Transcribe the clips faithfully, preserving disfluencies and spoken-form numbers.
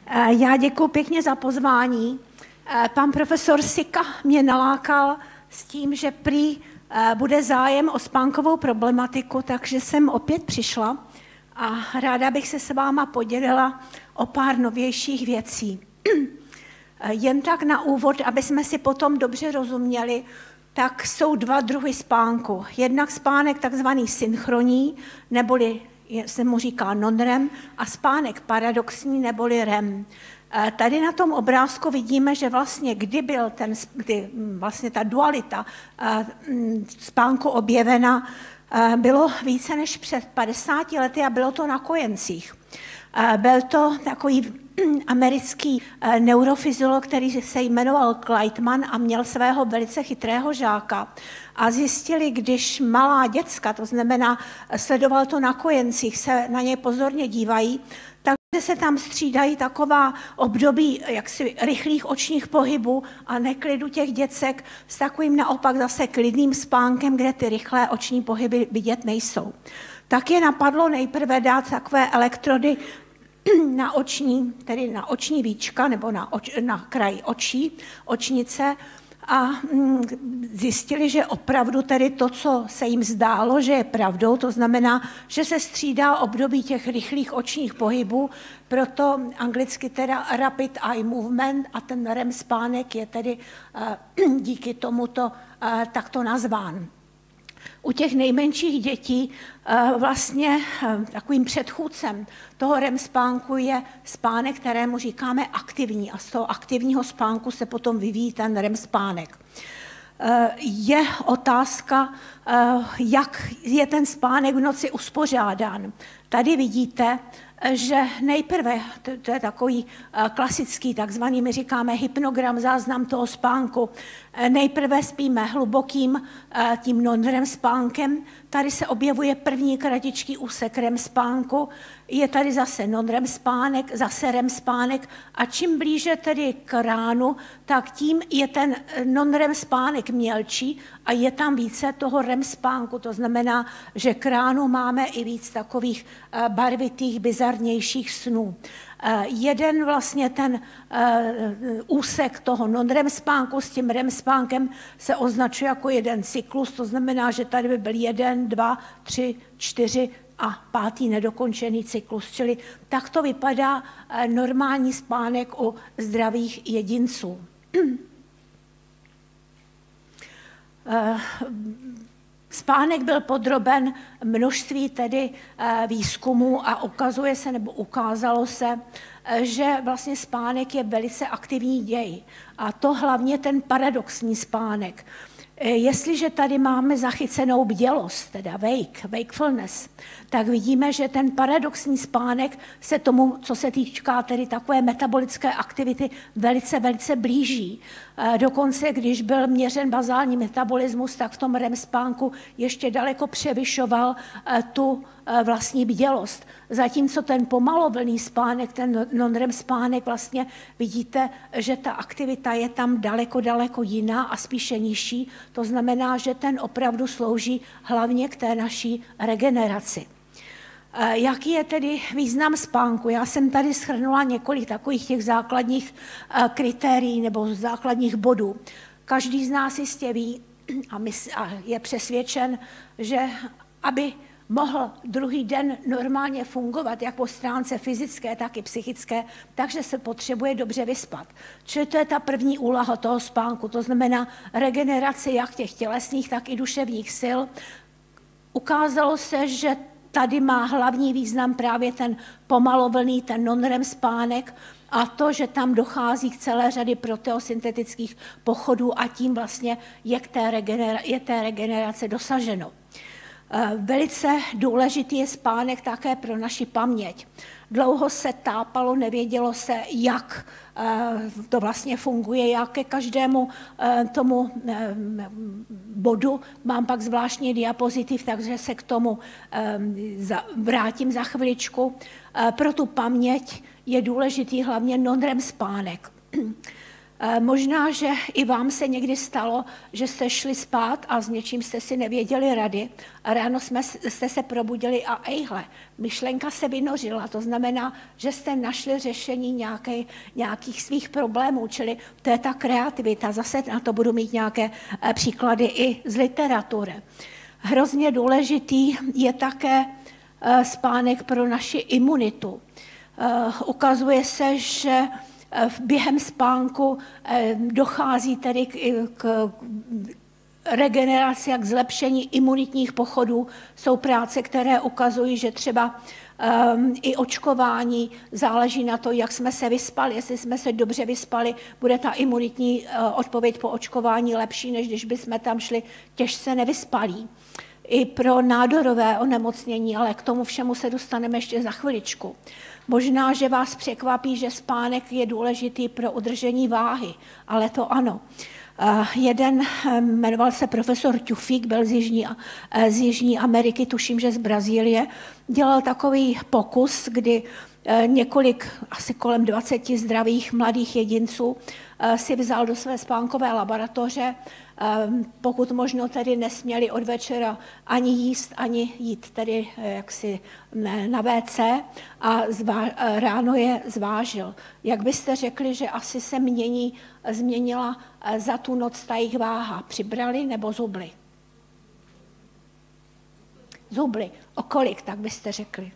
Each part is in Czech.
Já děkuji pěkně za pozvání. Pan profesor Sika mě nalákal s tím, že prý bude zájem o spánkovou problematiku, takže jsem opět přišla a ráda bych se s váma podělila o pár novějších věcí. Jen tak na úvod, aby jsme si potom dobře rozuměli, tak jsou dva druhy spánku. Jednak spánek takzvaný synchronní, neboli se mu říká non-REM, a spánek paradoxní, neboli R E M. Tady na tom obrázku vidíme, že vlastně kdy byl ten, kdy vlastně ta dualita spánku objevena, bylo více než před padesáti lety a bylo to na kojencích. Byl to takový americký neurofyziolog, který se jmenoval Kleitman a měl svého velice chytrého žáka. A zjistili, když malá děcka, to znamená, sledoval to na kojencích, se na něj pozorně dívají, takže se tam střídají taková období jaksi rychlých očních pohybů a neklidu těch děcek s takovým naopak zase klidným spánkem, kde ty rychlé oční pohyby vidět nejsou. Tak je napadlo nejprve dát takové elektrody na oční, tedy na oční víčka nebo na, oč, na kraj očí, očnice, a zjistili, že opravdu tedy to, co se jim zdálo, že je pravdou, to znamená, že se střídá období těch rychlých očních pohybů, proto anglicky teda rapid eye movement a ten R E M spánek je tedy díky tomuto takto nazván. U těch nejmenších dětí vlastně takovým předchůdcem toho R E M spánku je spánek, kterému říkáme aktivní, a z toho aktivního spánku se potom vyvíjí ten R E M spánek. Je otázka, jak je ten spánek v noci uspořádán. Tady vidíte, že nejprve, to, to je takový klasický, takzvaný, my říkáme hypnogram, záznam toho spánku, nejprve spíme hlubokým tím non-R E M spánkem, tady se objevuje první kratičký úsek R E M spánku, je tady zase non-R E M spánek, zase R E M spánek a čím blíže tedy k ránu, tak tím je ten non-R E M spánek mělčí a je tam více toho R E M spánku, to znamená, že k ránu máme i víc takových barvitých, bizarnějších snů. Jeden vlastně ten úsek toho non-R E M spánku s tím R E M spánkem se označuje jako jeden cyklus, to znamená, že tady by byl jeden, dva, tři, čtyři a pátý nedokončený cyklus. Čili tak to vypadá normální spánek u zdravých jedinců. Spánek byl podroben množství tedy výzkumů a ukazuje se, nebo ukázalo se, že vlastně spánek je velice aktivní děj. A to hlavně ten paradoxní spánek. Jestliže tady máme zachycenou bdělost, teda wake, wakefulness, tak vidíme, že ten paradoxní spánek se tomu, co se týká tedy takové metabolické aktivity, velice, velice blíží. Dokonce, když byl měřen bazální metabolismus, tak v tom R E M spánku ještě daleko převyšoval tu vlastní bdělost. Zatímco ten pomalovlný spánek, ten non-R E M spánek, vlastně vidíte, že ta aktivita je tam daleko, daleko jiná a spíše nižší. To znamená, že ten opravdu slouží hlavně k té naší regeneraci. Jaký je tedy význam spánku? Já jsem tady shrnula několik takových těch základních kritérií nebo základních bodů. Každý z nás jistě ví a je přesvědčen, že aby mohl druhý den normálně fungovat, jak po stránce fyzické, tak i psychické, takže se potřebuje dobře vyspat. Čili to je ta první úloha toho spánku, to znamená regenerace jak těch tělesných, tak i duševních sil. Ukázalo se, že tady má hlavní význam právě ten pomalovlný, ten non-R E M spánek a to, že tam dochází k celé řady proteosyntetických pochodů a tím vlastně je, k té, regenera- je té regenerace dosaženo. Velice důležitý je spánek také pro naši paměť. Dlouho se tápalo, nevědělo se, jak to vlastně funguje. Já ke každému tomu bodu mám pak zvláštní diapozitiv, takže se k tomu vrátím za chviličku. Pro tu paměť je důležitý hlavně non-R E M spánek. Možná, že i vám se někdy stalo, že jste šli spát a s něčím jste si nevěděli rady a ráno jsme, jste se probudili a ejhle, myšlenka se vynořila. To znamená, že jste našli řešení nějaké, nějakých svých problémů, čili to je ta kreativita. Zase na to budu mít nějaké příklady i z literatury. Hrozně důležitý je také spánek pro naši imunitu. Ukazuje se, že během spánku dochází tedy k, k regeneraci a k zlepšení imunitních pochodů. Jsou práce, které ukazují, že třeba um, i očkování záleží na to, jak jsme se vyspali. Jestli jsme se dobře vyspali, bude ta imunitní uh, odpověď po očkování lepší, než když bychom tam šli těžce nevyspalí. I pro nádorové onemocnění, ale k tomu všemu se dostaneme ještě za chviličku. Možná, že vás překvapí, že spánek je důležitý pro udržení váhy, ale to ano. Jeden jmenoval se profesor Tufik, byl z Jižní, z Jižní Ameriky, tuším, že z Brazílie, dělal takový pokus, kdy několik, asi kolem dvaceti zdravých mladých jedinců si vzal do své spánkové laboratoře, pokud možno tedy nesměli od večera ani jíst, ani jít tedy jaksi na vé cé a zvá, ráno je zvážil. Jak byste řekli, že asi se mění, změnila za tu noc ta jejich váha? Přibrali nebo zubli? Zubli. O kolik, tak byste řekli?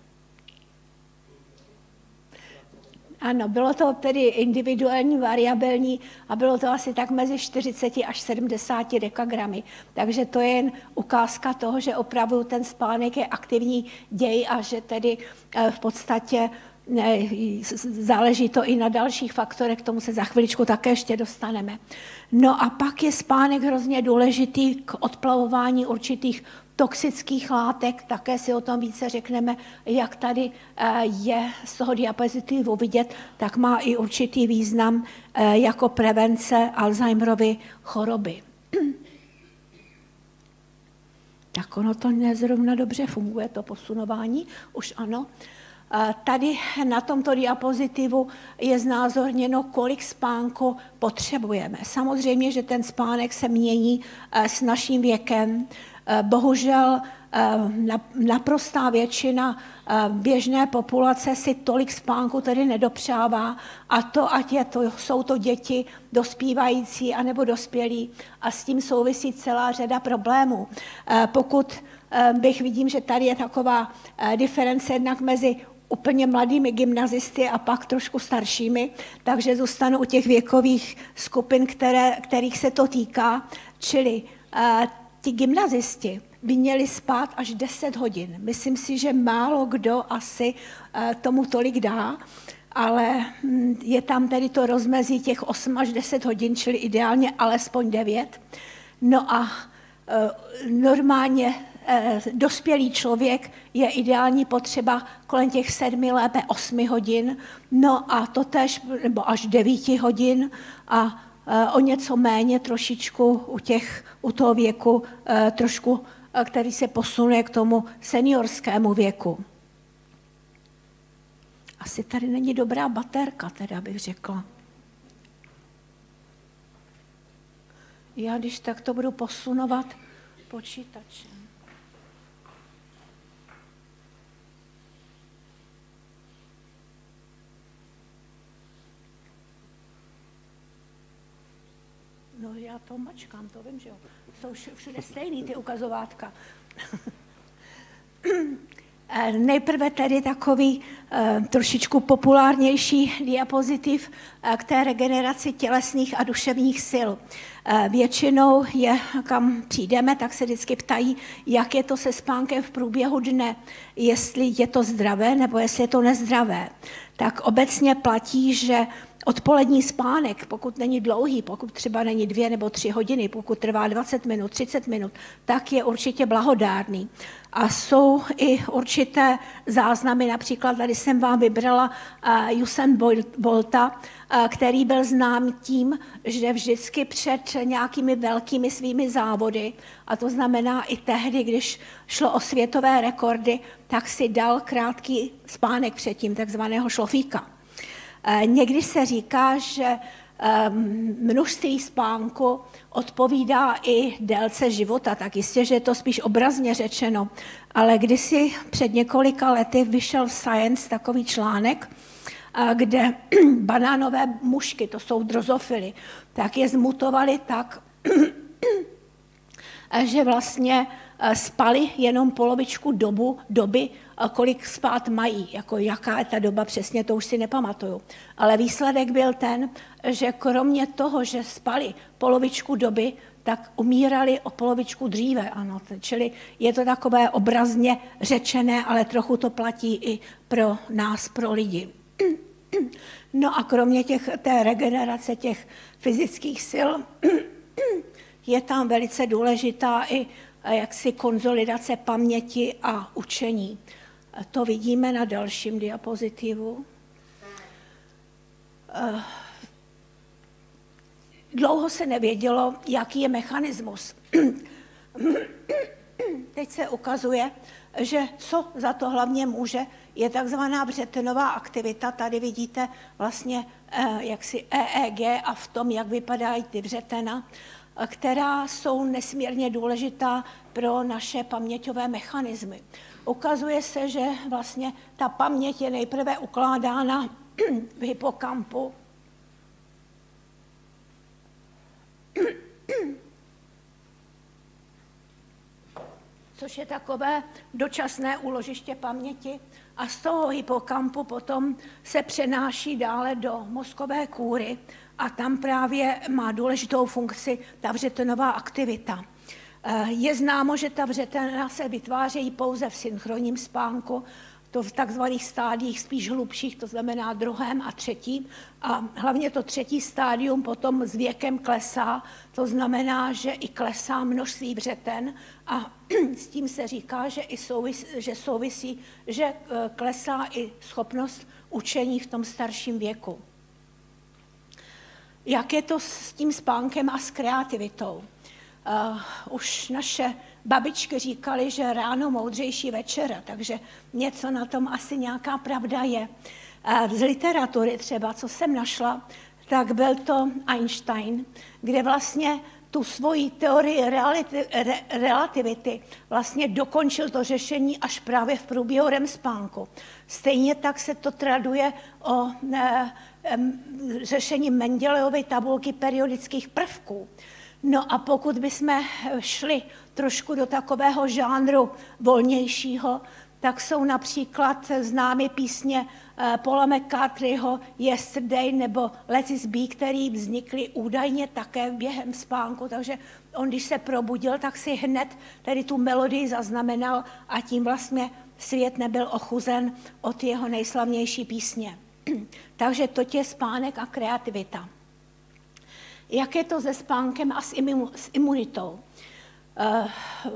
Ano, bylo to tedy individuální, variabilní a bylo to asi tak mezi čtyřiceti až sedmdesáti dekagramy. Takže to je jen ukázka toho, že opravdu ten spánek je aktivní děj a že tedy v podstatě záleží to i na dalších faktorech, k tomu se za chviličku také ještě dostaneme. No a pak je spánek hrozně důležitý k odplavování určitých toxických látek, také si o tom více řekneme, jak tady je z toho diapozitivu vidět, tak má i určitý význam jako prevence Alzheimerovy choroby. Tak ono to nezrovna dobře funguje, to posunování, už ano. Tady na tomto diapozitivu je znázorněno, kolik spánku potřebujeme. Samozřejmě, že ten spánek se mění s naším věkem. Bohužel naprostá většina běžné populace si tolik spánku tedy nedopřává a to, ať je to, jsou to děti dospívající anebo dospělí a s tím souvisí celá řada problémů. Pokud bych vidím, že tady je taková diference jednak mezi úplně mladými gymnazisty a pak trošku staršími, takže zůstanu u těch věkových skupin, které, kterých se to týká, čili uh, ti gymnazisti by měli spát až deset hodin. Myslím si, že málo kdo asi uh, tomu tolik dá, ale hm, je tam tedy to rozmezí těch osm až deset hodin, čili ideálně alespoň devět. No a uh, normálně dospělý člověk je ideální potřeba kolem těch sedmi, lépe osmi hodin, no a to též, nebo až devíti hodin a o něco méně trošičku u, těch, u toho věku, trošku, který se posunuje k tomu seniorskému věku. Asi tady není dobrá baterka, teda bych řekla. Já když tak to budu posunovat počítačem. No já to mačkám, to vím, že jo. Jsou všude stejný ty ukazovátka. Nejprve tedy takový uh, trošičku populárnější diapozitiv uh, k té regeneraci tělesných a duševních sil. Uh, většinou je, kam přijdeme, tak se vždycky ptají, jak je to se spánkem v průběhu dne, jestli je to zdravé nebo jestli je to nezdravé. Tak obecně platí, že odpolední spánek, pokud není dlouhý, pokud třeba není dvě nebo tři hodiny, pokud trvá dvacet minut, třicet minut, tak je určitě blahodárný. A jsou i určité záznamy, například tady jsem vám vybrala uh, Usain Bolta, uh, který byl znám tím, že vždycky před nějakými velkými svými závody, a to znamená i tehdy, když šlo o světové rekordy, tak si dal krátký spánek předtím, takzvaného šlofíka. Někdy se říká, že množství spánku odpovídá i délce života, tak jistě, že je to spíš obrazně řečeno. Ale kdysi před několika lety vyšel v Science takový článek, kde banánové mušky, to jsou drozofily, tak je zmutovali tak, že vlastně spali jenom polovičku dobu, doby, kolik spát mají, jako jaká je ta doba přesně, to už si nepamatuju. Ale výsledek byl ten, že kromě toho, že spali polovičku doby, tak umírali o polovičku dříve, ano. Čili je to takové obrazně řečené, ale trochu to platí i pro nás, pro lidi. No a kromě těch, té regenerace těch fyzických sil je tam velice důležitá i jaksi konsolidace paměti a učení. To vidíme na dalším diapozitivu. Dlouho se nevědělo, jaký je mechanismus. Teď se ukazuje, že co za to hlavně může, je takzvaná vřetenová aktivita. Tady vidíte vlastně jaksi E E G a v tom, jak vypadají ty vřetena, která jsou nesmírně důležitá pro naše paměťové mechanismy. Ukazuje se, že vlastně ta paměť je nejprve ukládána v hypokampu, což je takové dočasné úložiště paměti, a z toho hypokampu potom se přenáší dále do mozkové kůry a tam právě má důležitou funkci ta vřetenová aktivita. Je známo, že ta vřetena se vytvářejí pouze v synchronním spánku, to v takzvaných stádiích spíš hlubších, to znamená druhém a třetím. A hlavně to třetí stádium potom s věkem klesá, to znamená, že i klesá množství vřeten a s tím se říká, že, i souvisí, že souvisí, že klesá i schopnost učení v tom starším věku. Jak je to s tím spánkem a s kreativitou? Uh, už naše babičky říkaly, že ráno moudřejší večera, takže něco na tom asi nějaká pravda je. Uh, z literatury třeba, co jsem našla, tak byl to Einstein, kde vlastně tu svoji teorii reality, re, relativity vlastně dokončil to řešení až právě v průběhu R E M spánku. Stejně tak se to traduje o ne, řešení Mendelejovy tabulky periodických prvků. No a pokud bychom šli trošku do takového žánru volnějšího, tak jsou například známy písně Paula McCartneyho Yesterday nebo Let It Be, které vznikly údajně také během spánku, takže on, když se probudil, tak si hned tady tu melodii zaznamenal a tím vlastně svět nebyl ochuzen od jeho nejslavnější písně. Takže to je spánek a kreativita. Jak je to se spánkem a s imunitou? Uh,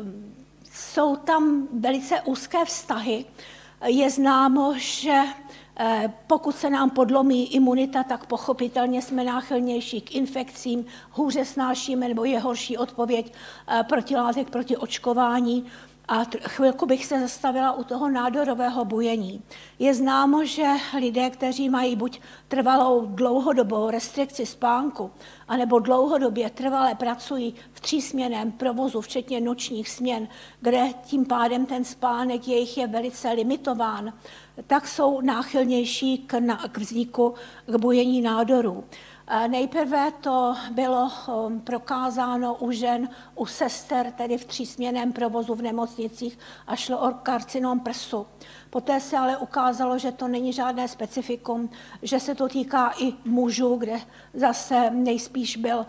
jsou tam velice úzké vztahy. Je známo, že uh, pokud se nám podlomí imunita, tak pochopitelně jsme náchylnější k infekcím, hůře snášíme, nebo je horší odpověď uh, protilátek proti očkování. A chvilku bych se zastavila u toho nádorového bujení. Je známo, že lidé, kteří mají buď trvalou dlouhodobou restrikci spánku, anebo dlouhodobě trvale pracují v třísměnném provozu, včetně nočních směn, kde tím pádem ten spánek jejich je velice limitován, tak jsou náchylnější k, na, k vzniku, k bujení nádorů. Nejprve to bylo prokázáno u žen, u sester, tedy v třísměnném provozu v nemocnicích, a šlo o karcinom prsu. Poté se ale ukázalo, že to není žádné specifikum, že se to týká i mužů, kde zase nejspíš byl,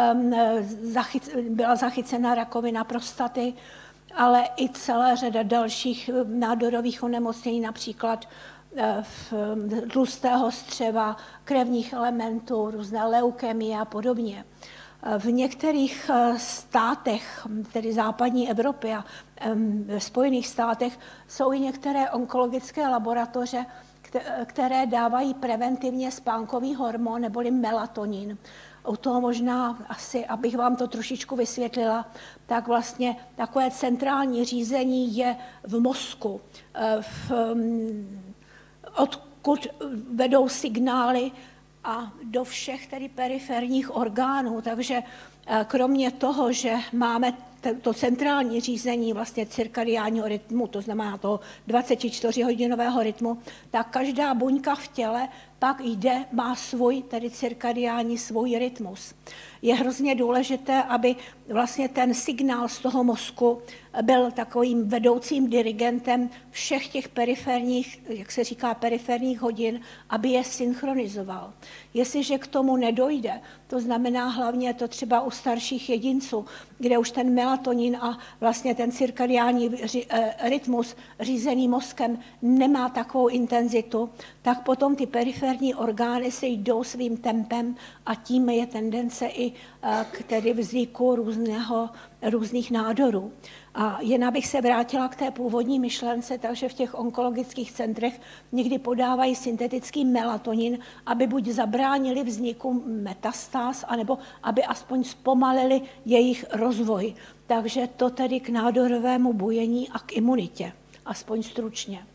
byla zachycena rakovina prostaty, ale i celá řada dalších nádorových onemocnění, například v tlustého střeva, krevních elementů, různé leukemie a podobně. V některých státech, tedy západní Evropy a v Spojených státech, jsou i některé onkologické laboratoře, které dávají preventivně spánkový hormon neboli melatonin. U toho možná asi, abych vám to trošičku vysvětlila, tak vlastně takové centrální řízení je v mozku, v odkud vedou signály a do všech tedy periferních orgánů. Takže kromě toho, že máme to centrální řízení vlastně cirkadiálního rytmu, to znamená toho dvacetičtyřhodinového rytmu, tak každá buňka v těle pak jde, má svůj, tedy cirkadiální svůj rytmus. Je hrozně důležité, aby vlastně ten signál z toho mozku byl takovým vedoucím dirigentem všech těch periferních, jak se říká, periferních hodin, aby je synchronizoval. Jestliže k tomu nedojde, to znamená hlavně to třeba u starších jedinců, kde už ten melatonin a vlastně ten cirkadiální rytmus řízený mozkem nemá takovou intenzitu, tak potom ty periferní orgány se jdou svým tempem a tím je tendence i k tedy vzniku různého, různých nádorů. A jen abych se vrátila k té původní myšlence, takže v těch onkologických centrech někdy podávají syntetický melatonin, aby buď zabránili vzniku metastáz, anebo aby aspoň zpomalili jejich rozvoj. Takže to tedy k nádorovému bujení a k imunitě, aspoň stručně.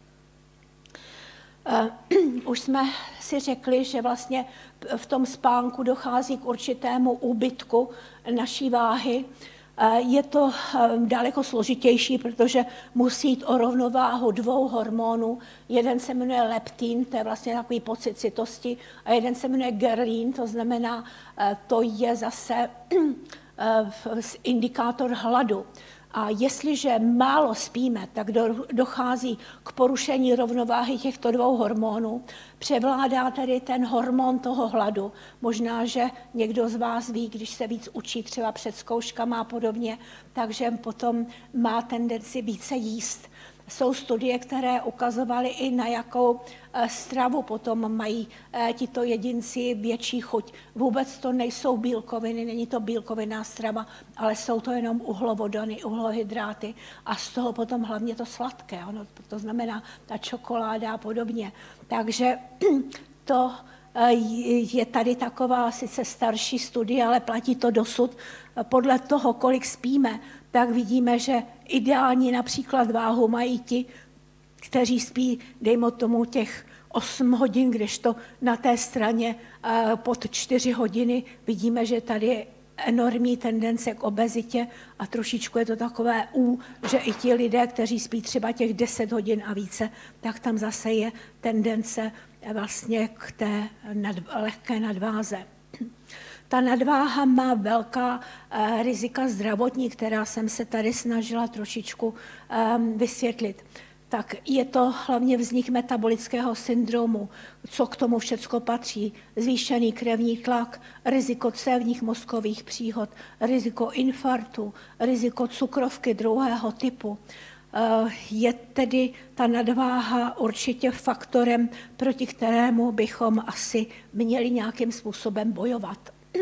Uh, už jsme si řekli, že vlastně v tom spánku dochází k určitému úbytku naší váhy. Uh, je to uh, daleko složitější, protože musí jít o rovnováhu dvou hormonů. Jeden se jmenuje leptin, to je vlastně takový pocit citosti, a jeden se jmenuje gerlin, to znamená, uh, to je zase uh, indikátor hladu. A jestliže málo spíme, tak do, dochází k porušení rovnováhy těchto dvou hormonů. Převládá tedy ten hormon toho hladu. Možná, že někdo z vás ví, když se víc učí třeba před zkouškama a podobně, takže potom má tendenci více jíst. Jsou studie, které ukazovaly i na jakou stravu potom mají tito jedinci větší chuť. Vůbec to nejsou bílkoviny, není to bílkovinná strava, ale jsou to jenom uhlovodony, uhlohydráty a z toho potom hlavně to sladké, ono, to znamená ta čokoláda a podobně. Takže to je tady taková sice starší studie, ale platí to dosud. Podle toho, kolik spíme, tak vidíme, že ideální například váhu mají ti, kteří spí, dejme tomu, těch osm hodin, kdežto na té straně pod čtyři hodiny vidíme, že tady je enormní tendence k obezitě a trošičku je to takové U, že i ti lidé, kteří spí třeba těch deset hodin a více, tak tam zase je tendence vlastně k té nad, lehké nadváze. Ta nadváha má velká uh, rizika zdravotní, která jsem se tady snažila trošičku um, vysvětlit. Tak je to hlavně vznik metabolického syndromu, co k tomu všecko patří. Zvýšený krevní tlak, riziko cévních mozkových příhod, riziko infarktu, riziko cukrovky druhého typu. Je tedy ta nadváha určitě faktorem, proti kterému bychom asi měli nějakým způsobem bojovat.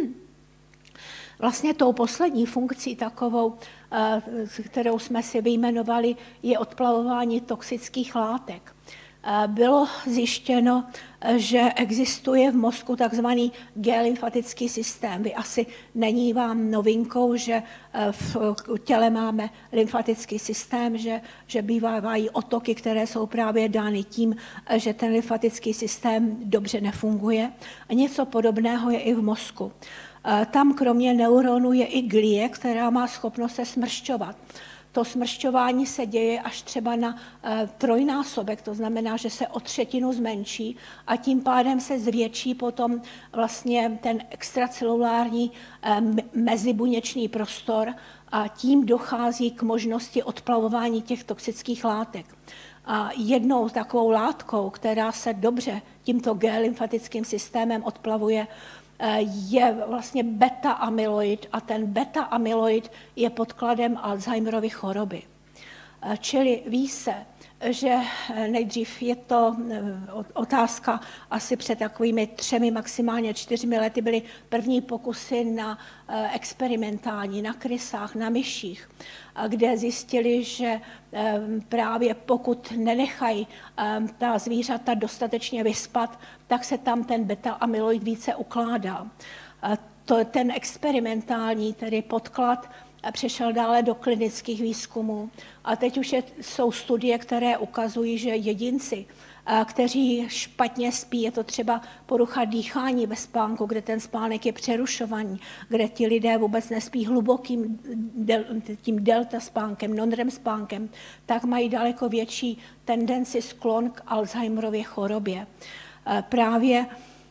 Vlastně tou poslední funkcí takovou, kterou jsme si vyjmenovali, je odplavování toxických látek. Bylo zjištěno, že existuje v mozku takzvaný G-lymfatický systém. Vy asi není vám novinkou, že v těle máme lymfatický systém, že, že bývají otoky, které jsou právě dány tím, že ten lymfatický systém dobře nefunguje. A něco podobného je i v mozku. Tam kromě neuronů je i glie, která má schopnost se smršťovat. To smršťování se děje až třeba na e, trojnásobek, to znamená, že se o třetinu zmenší a tím pádem se zvětší potom vlastně ten extracelulární e, mezibuněčný prostor a tím dochází k možnosti odplavování těch toxických látek. A jednou takovou látkou, která se dobře tímto G-lymfatickým systémem odplavuje, je vlastně beta-amyloid a ten beta-amyloid je podkladem Alzheimerovy choroby. Čili ví se, že nejdřív je to otázka, asi před takovými třemi, maximálně čtyřmi lety byly první pokusy na experimentální, na krysách, na myších, kde zjistili, že právě pokud nenechají ta zvířata dostatečně vyspat, tak se tam ten beta-amyloid více ukládá. To, ten experimentální tedy podklad přešel dále do klinických výzkumů a teď už je, jsou studie, které ukazují, že jedinci, kteří špatně spí. Je to třeba porucha dýchání ve spánku, kde ten spánek je přerušovaný, kde ti lidé vůbec nespí hlubokým tím delta spánkem, non-R E M spánkem, tak mají daleko větší tendenci sklon k Alzheimerově chorobě. Právě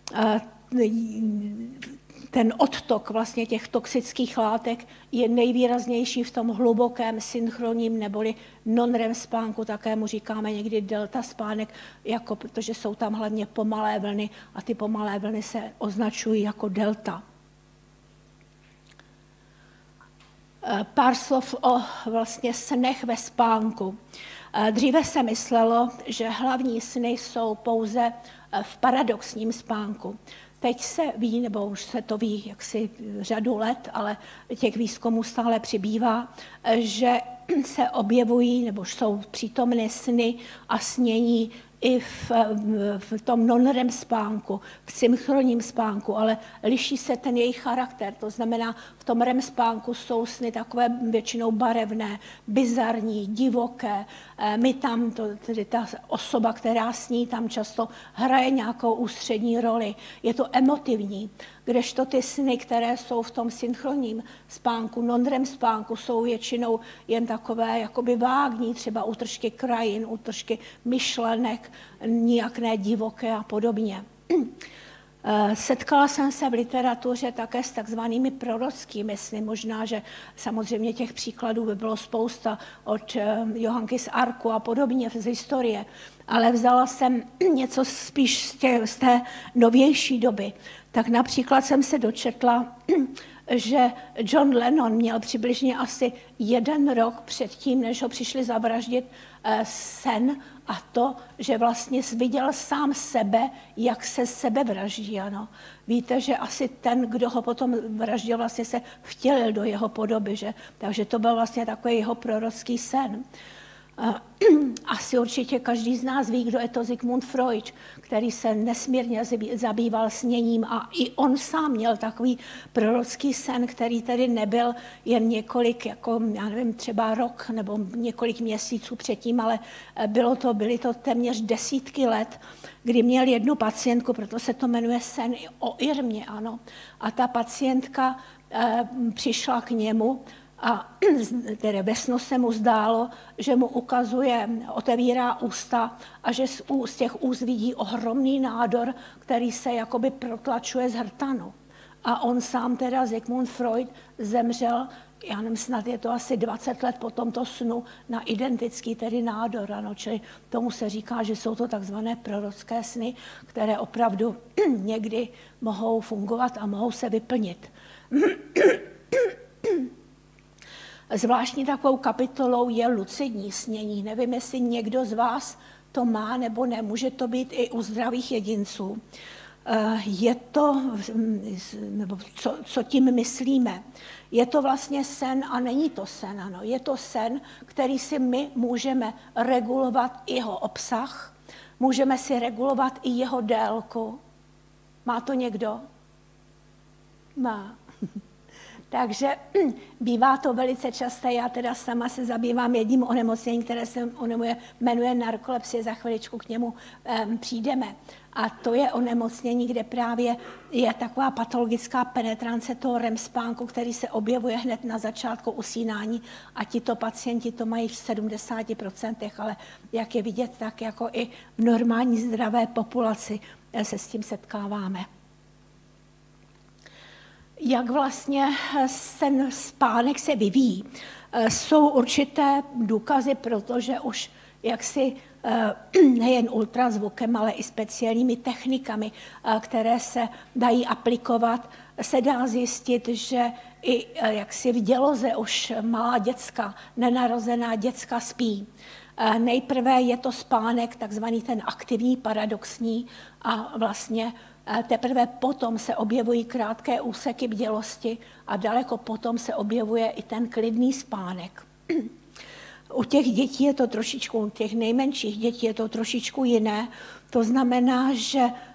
ten odtok vlastně těch toxických látek je nejvýraznější v tom hlubokém synchronním neboli non-R E M spánku, také mu říkáme někdy delta spánek, jako, protože jsou tam hlavně pomalé vlny a ty pomalé vlny se označují jako delta. Pár slov o vlastně snech ve spánku. Dříve se myslelo, že hlavní sny jsou pouze v paradoxním spánku. Teď se ví, nebo už se to ví jaksi řadu let, ale těch výzkumů stále přibývá, že se objevují nebo jsou přítomné sny a snění i v, v tom non-R E M spánku, v synchronním spánku, ale liší se ten jejich charakter. To znamená, v tom R E M spánku jsou sny takové většinou barevné, bizarní, divoké. My tam, to, tedy ta osoba, která sní, tam často hraje nějakou ústřední roli. Je to emotivní, kdežto ty sny, které jsou v tom synchronním spánku, non-R E M spánku, jsou většinou jen takové jakoby vágní, třeba útržky krajin, útržky myšlenek, nijak ne divoké a podobně. Setkala jsem se v literatuře také s takzvanými prorockými sny. Možná, že samozřejmě těch příkladů by bylo spousta od Johanky z Arku a podobně z historie, ale vzala jsem něco spíš z, tě, z té novější doby. Tak například jsem se dočetla, že John Lennon měl přibližně asi jeden rok předtím, než ho přišli zavraždit, sen a to, že vlastně viděl sám sebe, jak se sebe vraždí. Ano. Víte, že asi ten, kdo ho potom vraždil, vlastně se vtělil do jeho podoby, že? Takže to byl vlastně takový jeho prorocký sen. Asi určitě každý z nás ví, kdo je to Sigmund Freud, který se nesmírně zabýval sněním a i on sám měl takový prorocký sen, který tedy nebyl jen několik, jako já nevím, třeba rok nebo několik měsíců předtím, ale bylo to, byly to téměř desítky let, kdy měl jednu pacientku, proto se to jmenuje sen o Irmě, ano. A ta pacientka eh, přišla k němu a tedy ve snu se mu zdálo, že mu ukazuje, otevírá ústa a že z, z těch úst vidí ohromný nádor, který se jakoby protlačuje z hrtanu. A on sám teda, Sigmund Freud, zemřel, já nevím, snad je to asi dvacet let po tomto snu, na identický tedy nádor. Ano, čili tomu se říká, že jsou to takzvané prorocké sny, které opravdu někdy mohou fungovat a mohou se vyplnit. Zvláštní takovou kapitolou je lucidní snění. Nevím, jestli někdo z vás to má nebo ne. Může to být i u zdravých jedinců. Je to, nebo co, co tím myslíme? Je to vlastně sen a není to sen, ano. Je to sen, který si my můžeme regulovat i jeho obsah, můžeme si regulovat i jeho délku. Má to někdo? Má. Takže bývá to velice časté, já teda sama se zabývám jedním onemocněním, které se jmenuje narkolepsie, za chviličku k němu um, přijdeme. A to je onemocnění, kde právě je taková patologická penetrance toho R E M spánku, který se objevuje hned na začátku usínání a tito pacienti to mají v sedmdesáti procentech, ale jak je vidět, tak jako i v normální zdravé populaci se s tím setkáváme. Jak vlastně ten spánek se vyvíjí. Jsou určité důkazy, protože už jaksi nejen ultrazvukem, ale i speciálními technikami, které se dají aplikovat, se dá zjistit, že i jaksi v děloze už malá děcka, nenarozená děcka spí. Nejprve je to spánek, takzvaný ten aktivní, paradoxní a vlastně teprve potom se objevují krátké úseky bdělosti a daleko potom se objevuje i ten klidný spánek. U těch dětí je to trošičku, u těch nejmenších dětí je to trošičku jiné. To znamená, že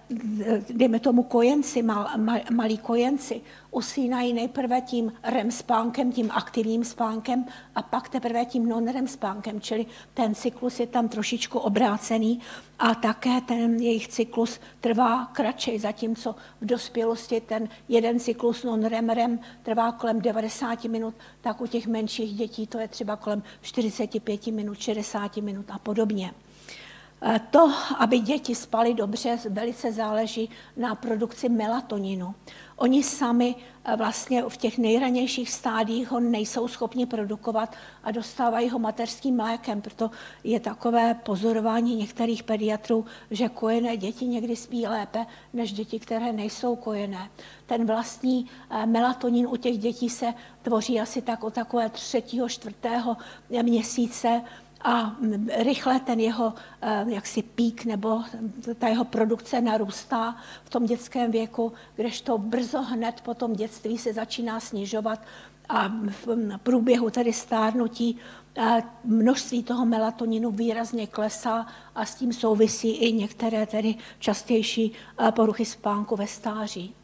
dejme tomu kojenci, mal, mal, malí kojenci, usínají nejprve tím R E M spánkem, tím aktivním spánkem a pak teprve tím non-R E M spánkem, čili ten cyklus je tam trošičku obrácený a také ten jejich cyklus trvá kratší, zatímco v dospělosti ten jeden cyklus non-R E M, R E M trvá kolem devadesát minut, tak u těch menších dětí to je třeba kolem čtyřicet pět minut, šedesát minut a podobně. To, aby děti spaly dobře, velice záleží na produkci melatoninu. Oni sami vlastně v těch nejranějších stádiích ho nejsou schopni produkovat a dostávají ho mateřským mlékem. Proto je takové pozorování některých pediatrů, že kojené děti někdy spí lépe než děti, které nejsou kojené. Ten vlastní melatonin u těch dětí se tvoří asi tak o takové třetího, čtvrtého měsíce, a rychle ten jeho jaksi pík nebo ta jeho produkce narůstá v tom dětském věku, kdežto brzo hned po tom dětství se začíná snižovat a v průběhu tedy stárnutí množství toho melatoninu výrazně klesá a s tím souvisí i některé tedy častější poruchy spánku ve stáří.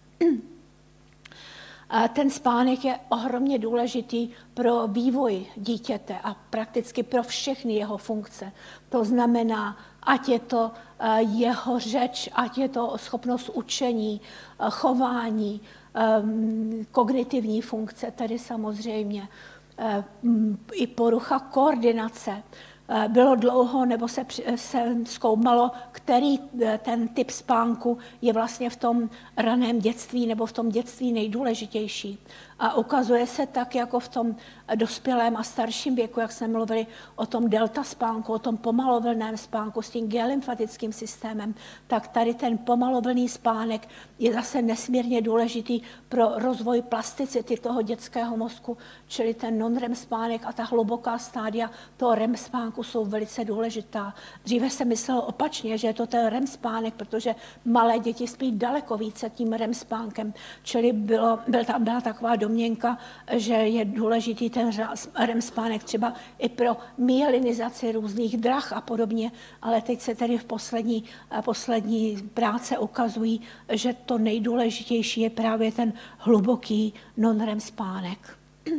Ten spánek je ohromně důležitý pro vývoj dítěte a prakticky pro všechny jeho funkce. To znamená, ať je to jeho řeč, ať je to schopnost učení, chování, kognitivní funkce, tedy samozřejmě i porucha koordinace. Bylo dlouho, nebo se, se zkoumalo, který ten typ spánku je vlastně v tom raném dětství nebo v tom dětství nejdůležitější. A ukazuje se tak, jako v tom dospělém a starším věku, jak jsme mluvili o tom delta spánku, o tom pomalovlném spánku s tím G-lymfatickým systémem, tak tady ten pomalovlný spánek je zase nesmírně důležitý pro rozvoj plasticity toho dětského mozku, čili ten non-R E M spánek a ta hluboká stádia toho R E M spánku jsou velice důležitá. Dříve se myslelo opačně, že je to ten R E M spánek, protože malé děti spí daleko více tím R E M spánkem, čili bylo, byl tam, byla taková domněnka, že je důležitý ten R E M spánek třeba i pro myelinizaci různých drah a podobně, ale teď se tedy v poslední, poslední práce ukazují, že to nejdůležitější je právě ten hluboký non-R E M spánek.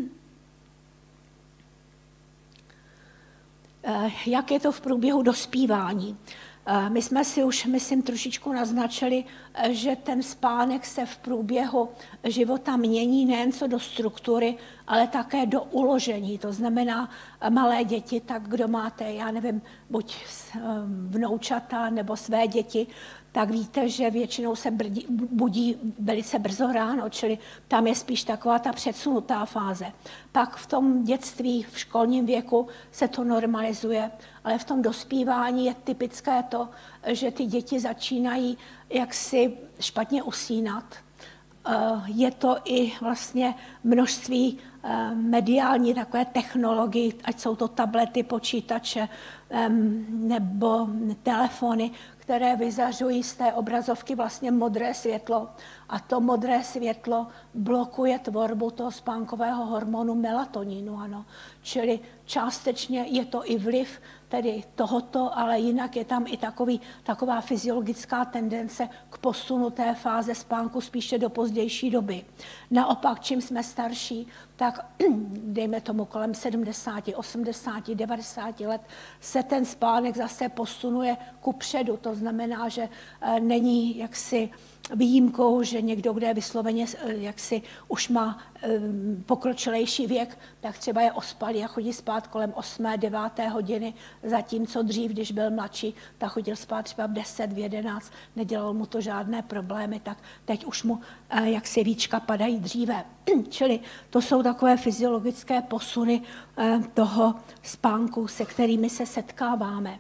Jak je to v průběhu dospívání? My jsme si už, myslím, trošičku naznačili, že ten spánek se v průběhu života mění nejen co do struktury, ale také do uložení. To znamená malé děti, tak kdo máte, já nevím, buď vnoučata nebo své děti, tak víte, že většinou se brdí, budí velice brzo ráno, čili tam je spíš taková ta předsunutá fáze. Pak v tom dětství, v školním věku se to normalizuje, ale v tom dospívání je typické to, že ty děti začínají jaksi špatně usínat. Je to i vlastně množství mediální takové technologie, ať jsou to tablety, počítače nebo telefony, které vyzařují z té obrazovky vlastně modré světlo. A to modré světlo blokuje tvorbu toho spánkového hormonu melatoninu. Ano. Čili částečně je to i vliv tedy tohoto, ale jinak je tam i takový, taková fyziologická tendence k posunu té fáze spánku spíše do pozdější doby. Naopak, čím jsme starší, tak dejme tomu kolem sedmdesát, osmdesát, devadesát let se ten spánek zase posunuje kupředu. To znamená, že není jaksi výjimkou, že někdo, kde je vysloveně jaksi už má pokročilejší věk, tak třeba je ospalý a chodí spát kolem osmé, deváté hodiny, zatímco dřív, když byl mladší, tak chodil spát třeba v deset, v jedenáct, nedělalo mu to žádné problémy, tak teď už mu jaksi víčka padají dříve. Čili to jsou takové fyziologické posuny toho spánku, se kterými se setkáváme.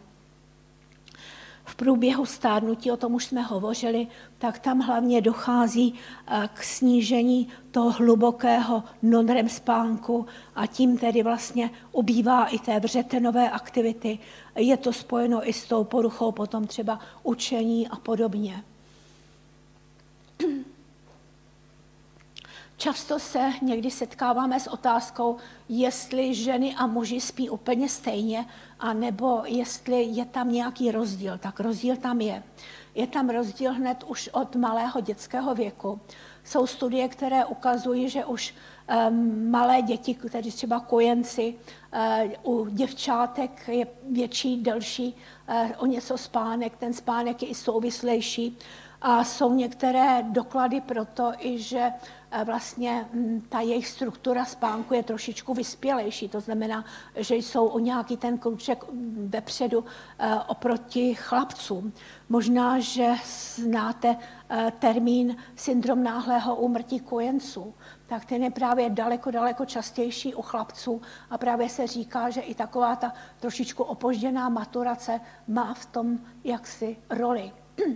V průběhu stárnutí, o tom už jsme hovořili, tak tam hlavně dochází k snížení toho hlubokého non-R E M spánku a tím tedy vlastně ubývá i té vřetenové aktivity. Je to spojeno i s tou poruchou potom třeba učení a podobně. Často se někdy setkáváme s otázkou, jestli ženy a muži spí úplně stejně, anebo jestli je tam nějaký rozdíl. Tak rozdíl tam je. Je tam rozdíl hned už od malého dětského věku. Jsou studie, které ukazují, že už um, malé děti, tedy třeba kojenci, uh, u děvčátek je větší, delší uh, o něco spánek, ten spánek je i souvislejší. A jsou některé doklady pro to, i že vlastně ta jejich struktura spánku je trošičku vyspělejší. To znamená, že jsou o nějaký ten kruček vepředu oproti chlapcům. Možná, že znáte termín syndrom náhlého úmrtí kojenců. Tak ten je právě daleko, daleko častější u chlapců a právě se říká, že i taková ta trošičku opožděná maturace má v tom jaksi roli.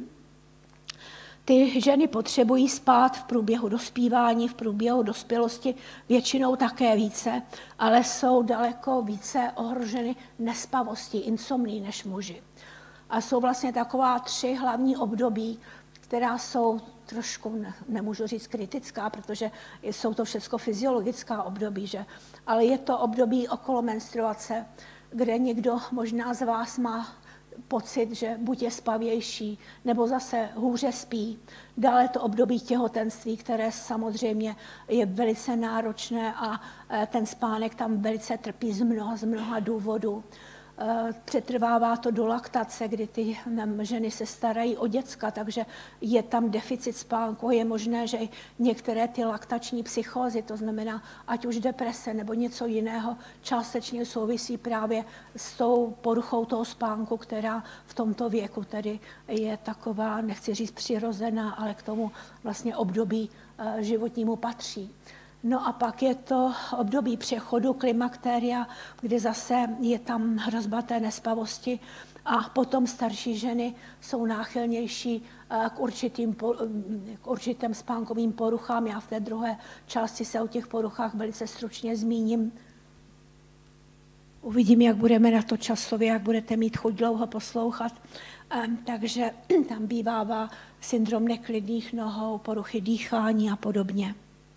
Ty ženy potřebují spát v průběhu dospívání, v průběhu dospělosti většinou také více, ale jsou daleko více ohroženy nespavostí, insomní než muži. A jsou vlastně taková tři hlavní období, která jsou trošku, ne, nemůžu říct kritická, protože jsou to všechno fyziologická období, že? Ale je to období okolo menstruace, kde někdo možná z vás má pocit, že buď je spavější, nebo zase hůře spí. Dále to období těhotenství, které samozřejmě je velice náročné a ten spánek tam velice trpí z mnoha, z mnoha důvodů. Přetrvává to do laktace, kdy ty ženy se starají o děcka, takže je tam deficit spánku. Je možné, že některé ty laktační psychózy, to znamená ať už deprese nebo něco jiného, částečně souvisí právě s tou poruchou toho spánku, která v tomto věku tedy je taková, nechci říct přirozená, ale k tomu vlastně období životnímu patří. No a pak je to období přechodu klimakteria, kdy zase je tam hrozba té nespavosti a potom starší ženy jsou náchylnější k, určitým, k určitým spánkovým poruchám. Já v té druhé části se o těch poruchách velice stručně zmíním. Uvidím, jak budeme na to časově, jak budete mít chuť dlouho poslouchat. Takže tam bývává syndrom neklidných nohou, poruchy dýchání a podobně.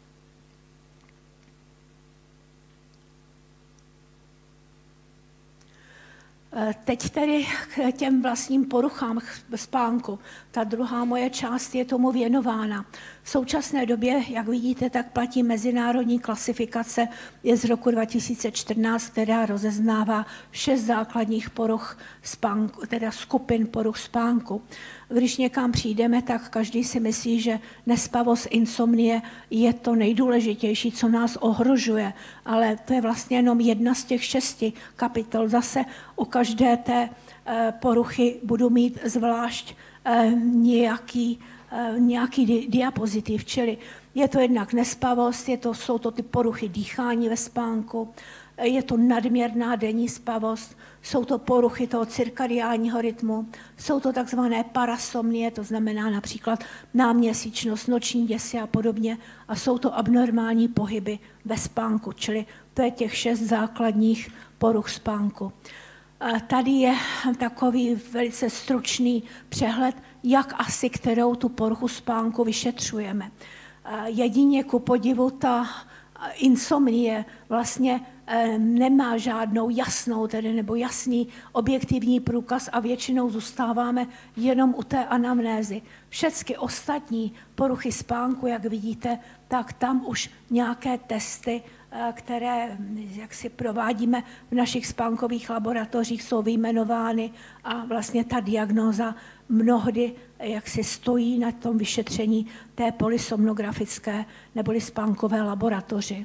Teď tedy k těm vlastním poruchám spánku. Ta druhá moje část je tomu věnována. V současné době, jak vidíte, tak platí mezinárodní klasifikace, je z roku dva tisíce čtrnáct, která rozeznává šest základních poruch spánku, teda skupin poruch spánku. Když někam přijdeme, tak každý si myslí, že nespavost, insomnie je to nejdůležitější, co nás ohrožuje, ale to je vlastně jenom jedna z těch šesti kapitol. Zase u každé té poruchy budu mít zvlášť nějaký, nějaký diapozitiv, čili je to jednak nespavost, je to, jsou to ty poruchy dýchání ve spánku, je to nadměrná denní spavost, jsou to poruchy toho cirkadiálního rytmu, jsou to takzvané parasomnie, to znamená například náměsíčnost, noční děsy a podobně, a jsou to abnormální pohyby ve spánku, čili to je těch šest základních poruch spánku. Tady je takový velice stručný přehled, jak asi kterou tu poruchu spánku vyšetřujeme. Jedině ku podivu ta insomnie vlastně nemá žádnou jasnou, tedy nebo jasný objektivní průkaz a většinou zůstáváme jenom u té anamnézy. Všechny ostatní poruchy spánku, jak vidíte, tak tam už nějaké testy, které jak si provádíme v našich spánkových laboratořích, jsou vyjmenovány a vlastně ta diagnóza mnohdy jak si stojí na tom vyšetření té polysomnografické neboli spánkové laboratoři.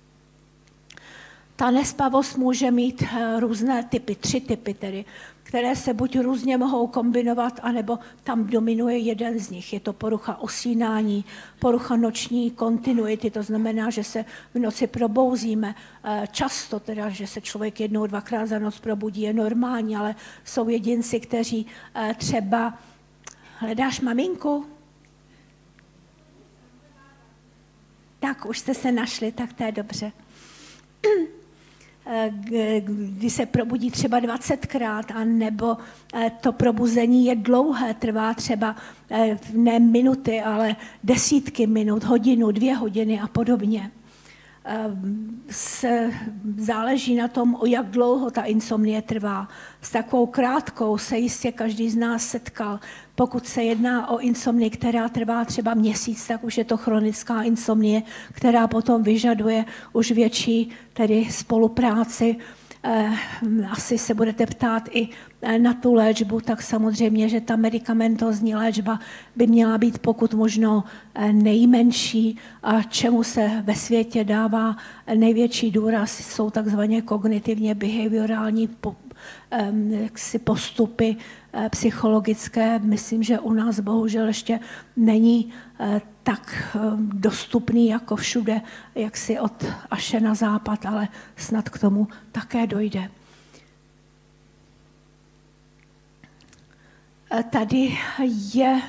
Ta nespavost může mít různé typy, tři typy tedy, které se buď různě mohou kombinovat, anebo tam dominuje jeden z nich. Je to porucha usínání, porucha noční kontinuity, to znamená, že se v noci probouzíme. Často teda, že se člověk jednou, dvakrát za noc probudí, je normální, ale jsou jedinci, kteří třeba... Hledáš maminku? Tak, už jste se našli, tak to je dobře. kdy se probudí třeba dvacetkrát, a nebo to probuzení je dlouhé, trvá třeba ne minuty, ale desítky minut, hodinu, dvě hodiny a podobně. Se záleží na tom, o jak dlouho ta insomnie trvá. S takovou krátkou se jistě každý z nás setkal. Pokud se jedná o insomnii, která trvá třeba měsíc, tak už je to chronická insomnie, která potom vyžaduje už větší tedy spolupráci. Asi se budete ptát i na tu léčbu, tak samozřejmě, že ta medikamentozní léčba by měla být pokud možno nejmenší, a čemu se ve světě dává největší důraz, jsou takzvaně kognitivně behaviorální postupy psychologické. Myslím, že u nás bohužel ještě není tak dostupný jako všude, jaksi od Aše na západ, ale snad k tomu také dojde. Tady je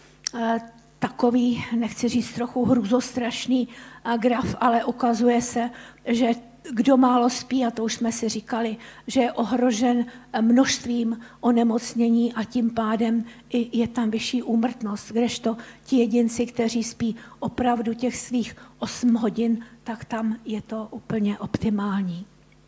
takový, nechci říct trochu hruzostrašný graf, ale ukazuje se, že kdo málo spí, a to už jsme si říkali, že je ohrožen množstvím onemocnění a tím pádem i je tam vyšší úmrtnost, kdežto ti jedinci, kteří spí opravdu těch svých osm hodin, tak tam je to úplně optimální.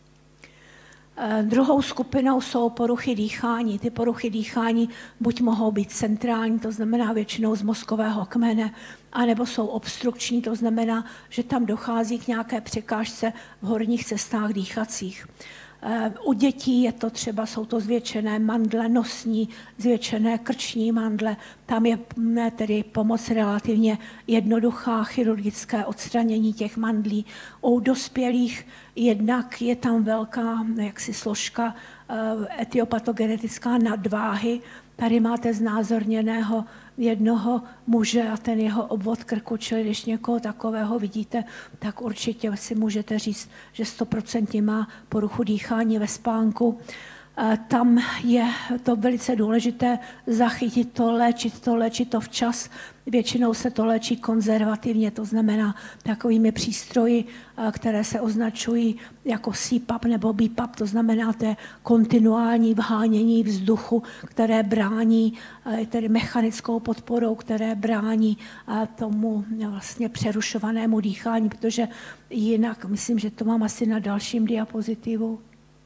Druhou skupinou jsou poruchy dýchání. Ty poruchy dýchání buď mohou být centrální, to znamená většinou z mozkového kmene, anebo jsou obstrukční, to znamená, že tam dochází k nějaké překážce v horních cestách dýchacích. U dětí je to třeba, jsou to zvětšené mandle nosní, zvětšené krční mandle. Tam je tedy pomoc relativně jednoduchá, chirurgické odstranění těch mandlí. U dospělých jednak je tam velká jaksi složka etiopatogenetická nadváhy. Tady máte znázorněného jednoho muže a ten jeho obvod krku, čili když někoho takového vidíte, tak určitě si můžete říct, že sto procent má poruchu dýchání ve spánku. Tam je to velice důležité zachytit to, léčit to, léčit to včas. Většinou se to léčí konzervativně, to znamená takovými přístroji, které se označují jako C PAP nebo B PAP, to znamená té kontinuální vhánění vzduchu, které brání, tedy mechanickou podporou, které brání tomu vlastně přerušovanému dýchání, protože jinak, myslím, že to mám asi na dalším diapozitivu.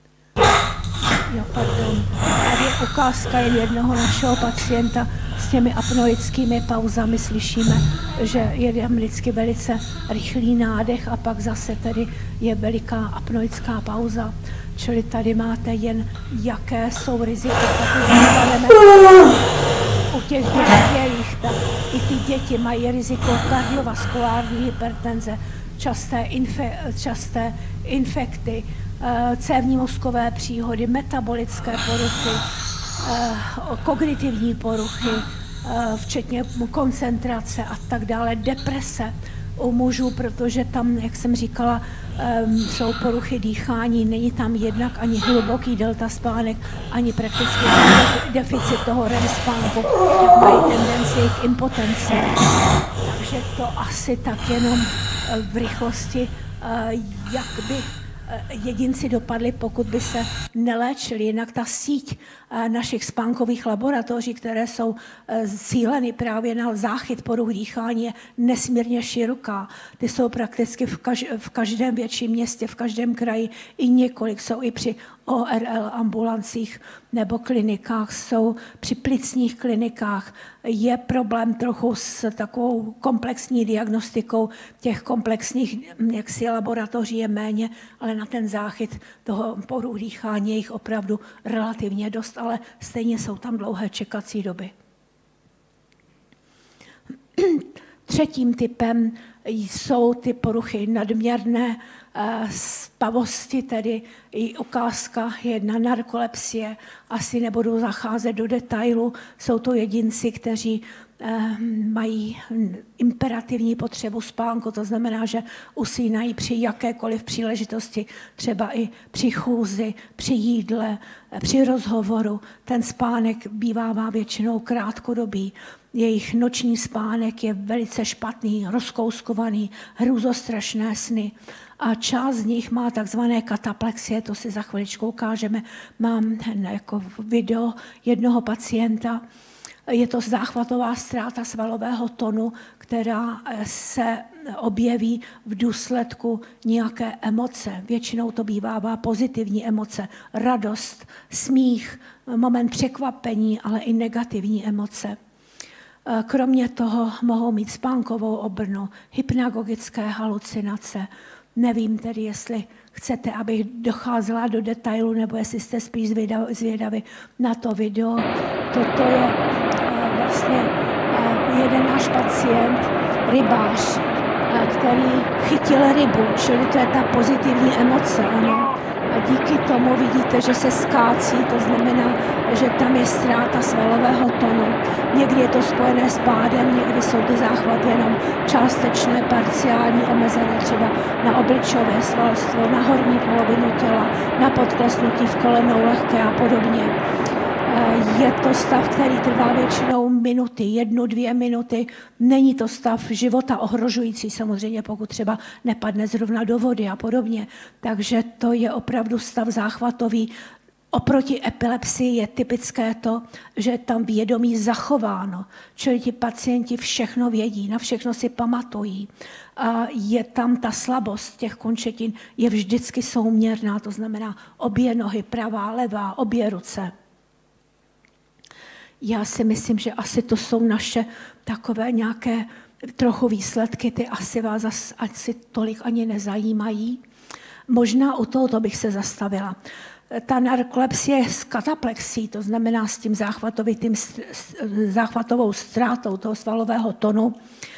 Jo, pardon. Tady je ukázka jednoho našeho pacienta s těmi apnoickými pauzami. Slyšíme, že je vždycky velice rychlý nádech a pak zase tady je veliká apnoická pauza. Čili tady máte jen, jaké jsou rizika. U těch dospělých, tak i ty děti mají riziko kardiovaskulární hypertenze, časté, infe, časté infekty, cévní mozkové příhody, metabolické poruchy, kognitivní poruchy, včetně koncentrace a tak dále, deprese u mužů, protože tam, jak jsem říkala, jsou poruchy dýchání, není tam jednak ani hluboký delta spánek, ani prakticky deficit toho R E M spánku, tak mají tendenci k impotenci. Takže to asi tak jenom v rychlosti, jak by jedinci dopadli, pokud by se neléčili. Jinak ta síť našich spánkových laboratoří, které jsou cíleny právě na záchyt poruch dýchání, je nesmírně široká. Ty jsou prakticky v, kaž, v každém větším městě, v každém kraji, i několik jsou i při O R L ambulancích nebo klinikách, jsou při plicních klinikách. Je problém trochu s takovou komplexní diagnostikou, těch komplexních jaksi laboratoří je méně, ale na ten záchyt toho poruch dýchání je jich opravdu relativně dost, ale stejně jsou tam dlouhé čekací doby. Třetím typem jsou ty poruchy nadměrné spavosti, tedy i ukázka jedna narkolepsie. Asi nebudu zacházet do detailu. Jsou to jedinci, kteří mají imperativní potřebu spánku, to znamená, že usínají při jakékoliv příležitosti, třeba i při chůzi, při jídle, při rozhovoru. Ten spánek bývává většinou krátkodobý. Jejich noční spánek je velice špatný, rozkouskovaný, hrůzostrašné sny. A část z nich má takzvané kataplexie, to si za chviličku ukážeme. Mám jako video jednoho pacienta. Je to záchvatová ztráta svalového tonu, která se objeví v důsledku nějaké emoce. Většinou to bývává pozitivní emoce, radost, smích, moment překvapení, ale i negativní emoce. Kromě toho mohou mít spánkovou obrnu, hypnagogické halucinace. Nevím tedy, jestli chcete, abych docházela do detailu, nebo jestli jste spíš zvědaví na to video. Toto je vlastně jeden náš pacient, rybář, který chytil rybu, čili to je ta pozitivní emoce, ano. A díky tomu vidíte, že se skácí, to znamená, že tam je ztráta svalového tonu. Někdy je to spojené s pádem, někdy jsou ty záchvaty jenom částečné, parciální, omezené třeba na obličové svalstvo, na horní polovinu těla, na podklesnutí v kolenou lehké a podobně. Je to stav, který trvá většinou minuty, jednu, dvě minuty. Není to stav života ohrožující, samozřejmě, pokud třeba nepadne zrovna do vody a podobně. Takže to je opravdu stav záchvatový. Oproti epilepsii je typické to, že je tam vědomí zachováno. Čili ti pacienti všechno vědí, na všechno si pamatují. A je tam ta slabost těch končetin, je vždycky souměrná, to znamená obě nohy, pravá, levá, obě ruce. Já si myslím, že asi to jsou naše takové nějaké trochu výsledky, ty asi vás asi, asi tolik ani nezajímají. Možná u tohoto bych se zastavila. Ta narkolepsie s kataplexí, to znamená s tím záchvatovitým, záchvatovou ztrátou toho svalového tonu,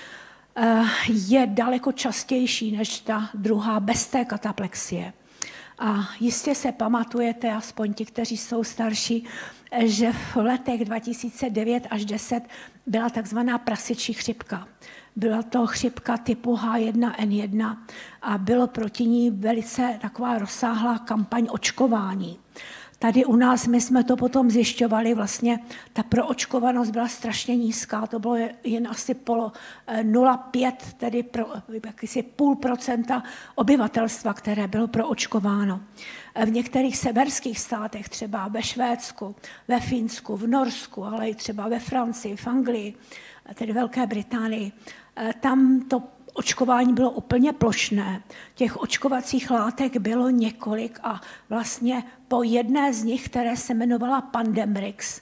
je daleko častější než ta druhá bez té kataplexie. A jistě se pamatujete, aspoň ti, kteří jsou starší, že v letech dva tisíce devět až deset byla takzvaná prasečí chřipka. Byla to chřipka typu H jedna N jedna a bylo proti ní velice taková rozsáhlá kampaň očkování. Tady u nás my jsme to potom zjišťovali, vlastně ta proočkovanost byla strašně nízká, to bylo jen asi polo nula celá pět, tedy pro, jakýsi půl procenta obyvatelstva, které bylo proočkováno. V některých severských státech, třeba ve Švédsku, ve Finsku, v Norsku, ale i třeba ve Francii, v Anglii, tedy Velké Británii, tam to očkování bylo úplně plošné. Těch očkovacích látek bylo několik a vlastně po jedné z nich, které se jmenovala Pandemrix,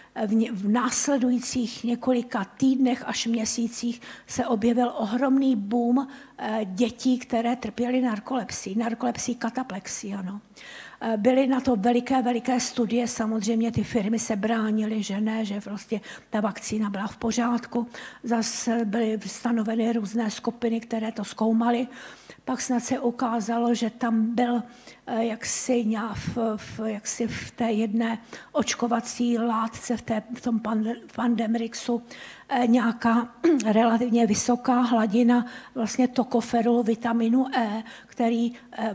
v následujících několika týdnech až měsících se objevil ohromný boom dětí, které trpěly narkolepsii, narkolepsii kataplexii, ano. Byly na to veliké, veliké studie, samozřejmě ty firmy se bránily, že ne, že vlastně ta vakcína byla v pořádku. Zase byly stanoveny různé skupiny, které to zkoumaly. Pak snad se ukázalo, že tam byl jaksi, v, v, jaksi v té jedné očkovací látce, v, té, v tom Pandemrixu, nějaká relativně vysoká hladina vlastně tokoferolu vitaminu E, který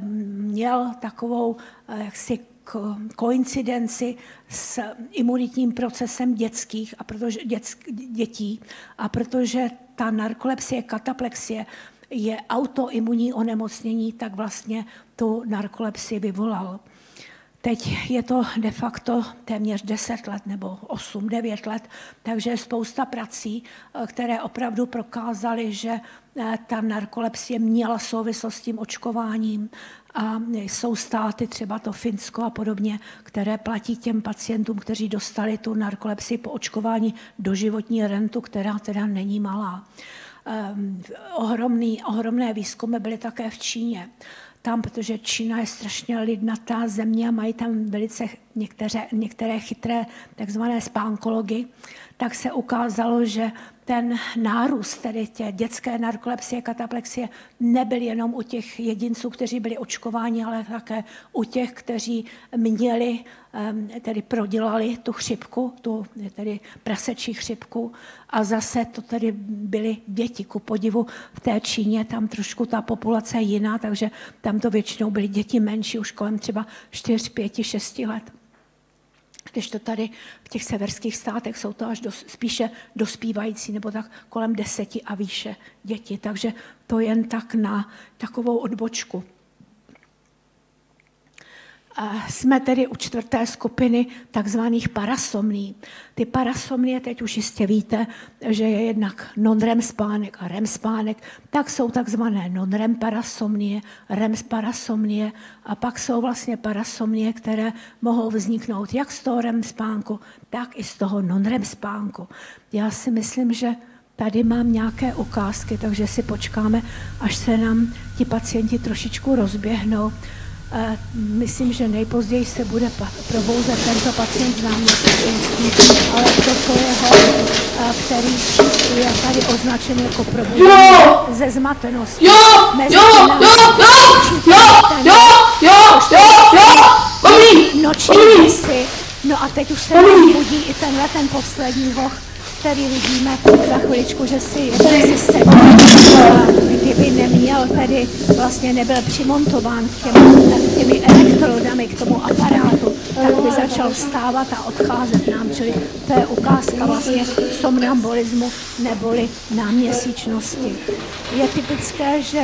měl takovou jaksi koincidenci s imunitním procesem dětských a protože, dětsk, dětí. A protože ta narkolepsie, kataplexie je autoimunní onemocnění, tak vlastně tu narkolepsii vyvolal. Teď je to de facto téměř deset let nebo osm, devět let, takže je spousta prací, které opravdu prokázaly, že ta narkolepsie měla souvislost s tím očkováním a jsou státy, třeba to Finsko a podobně, které platí těm pacientům, kteří dostali tu narkolepsii po očkování doživotní rentu, která teda není malá. Um, ohromný, ohromné výzkumy byly také v Číně. Tam, protože Čína je strašně lidnatá země a mají tam velice některé, některé chytré takzvané spánkology, tak se ukázalo, že ten nárůst, tedy tě dětské narkolepsie, kataplexie, nebyl jenom u těch jedinců, kteří byli očkováni, ale také u těch, kteří měli, tedy prodělali tu chřipku, tu tedy prasečí chřipku. A zase to tedy byly děti. Ku podivu v té Číně, tam trošku ta populace je jiná, takže tam to většinou byly děti menší, už kolem třeba čtyř, pěti, šesti let. Když to tady v těch severských státech jsou to až dos, spíše dospívající, nebo tak kolem deseti a výše děti. Takže to jen tak na takovou odbočku. Jsme tedy u čtvrté skupiny takzvaných parasomní. Ty parasomnie, teď už jistě víte, že je jednak non-REM spánek a REM spánek, tak jsou takzvané non-REM parasomnie, REM parasomnie a pak jsou vlastně parasomnie, které mohou vzniknout jak z toho REM spánku, tak i z toho non-REM spánku. Já si myslím, že tady mám nějaké ukázky, takže si počkáme, až se nám ti pacienti trošičku rozběhnou. Myslím, že nejpozději se bude probouzet tento pacient z náměstí, ale toto je ho, který je tady označen jako probuzení ze zmatenosti. Jo, jo, jo, jo, jo, jo, jo, jo, noční děsy. No a teď už se nám budí i tenhle ten poslední hoch, který vidíme za chviličku, že si, že si sedí, kdyby neměl tedy, vlastně nebyl přimontován k těmi, těmi elektrodami k tomu aparátu, tak by začal vstávat a odcházet nám, čili to je ukázka vlastně somnambulismu neboli náměsíčnosti. Je typické, že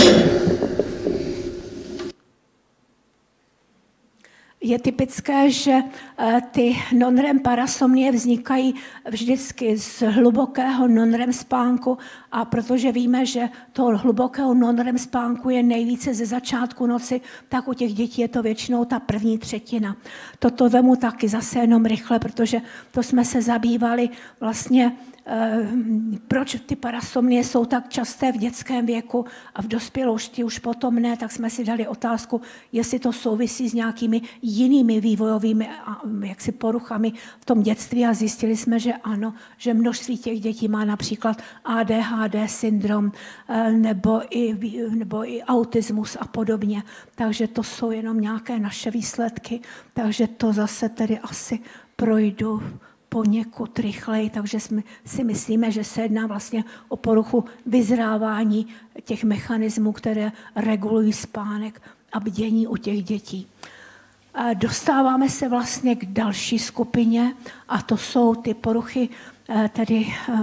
Je typické, že ty non-REM parasomnie vznikají vždycky z hlubokého non-REM spánku a protože víme, že toho hlubokého non-REM spánku je nejvíce ze začátku noci, tak u těch dětí je to většinou ta první třetina. Toto vemu taky zase jenom rychle, protože to jsme se zabývali vlastně, proč ty parasomnie jsou tak časté v dětském věku a v dospělosti už potom ne, tak jsme si dali otázku, jestli to souvisí s nějakými jinými vývojovými jaksi poruchami v tom dětství a zjistili jsme, že ano, že množství těch dětí má například A D H D syndrom nebo i, nebo i autismus a podobně. Takže to jsou jenom nějaké naše výsledky, takže to zase tedy asi projdu poněkud rychleji, takže jsme, si myslíme, že se jedná vlastně o poruchu vyzrávání těch mechanismů, které regulují spánek a bdění u těch dětí. A dostáváme se vlastně k další skupině a to jsou ty poruchy, tedy